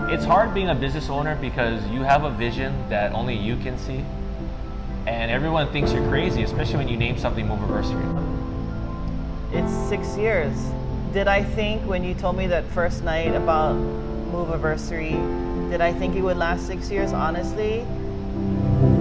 It's hard being a business owner because you have a vision that only you can see. And everyone thinks you're crazy, especially when you name something Moverversary. It's 6 years. Did I think when you told me that first night about Moverversary, did I think it would last 6 years? Honestly,